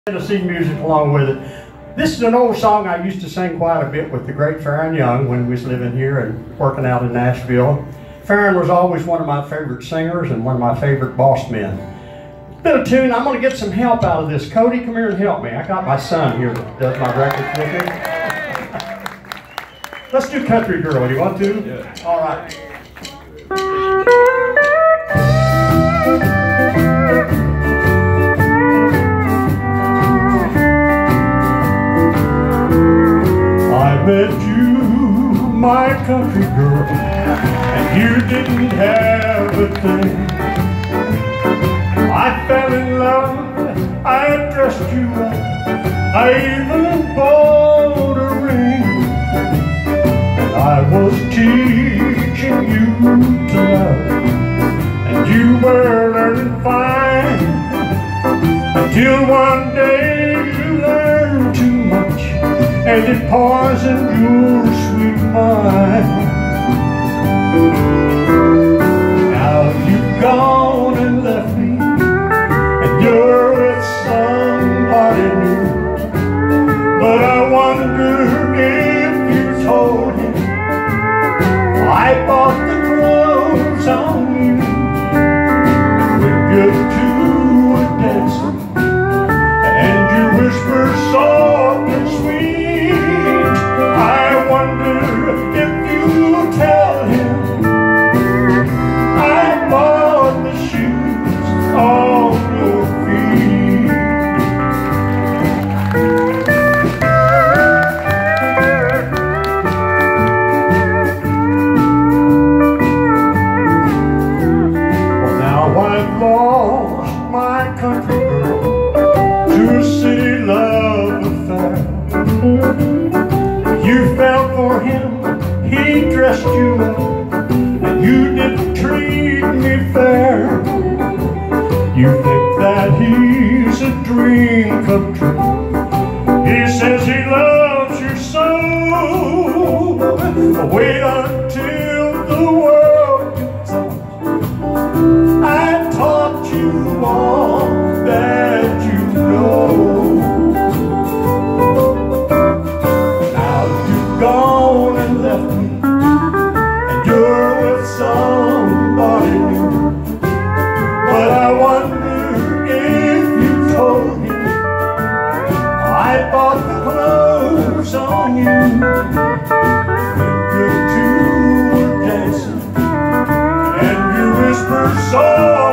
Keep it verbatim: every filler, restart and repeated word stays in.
Tennessee music along with it. This is an old song I used to sing quite a bit with the great Farron Young when we was living here and working out in Nashville. Farron was always one of my favorite singers and one of my favorite boss men. It's been a tune. I'm going to get some help out of this. Cody, come here and help me. I got my son here that does my records with me. Let's do Country Girl. Do you want to? Yeah. All right. I met you, my country girl, and you didn't have a thing. I fell in love, I dressed you up, I even bought a ring. And I was teaching you to love, and you were learning fine, until one day you learned too much, and it poisoned your sweet mind. Now you've gone and left me, and you're with somebody new. But I wonder if you told him I bought the clothes on you. We're good to a dancing, and you whisper soft and sweet. I wonder if you tell him I bought the shoes on your feet. Well, now I've lost my country girl to a city love affair. You fell for him, he dressed you up, and you didn't treat me fair. You think that he's a dream come true. He says he loves you so. Wait until the world gets out. I taught you all that you know. Gone and left me, and you're with somebody new. But I wonder if you told him I bought the clothes on you. We're good to a dancing, and you whisper soft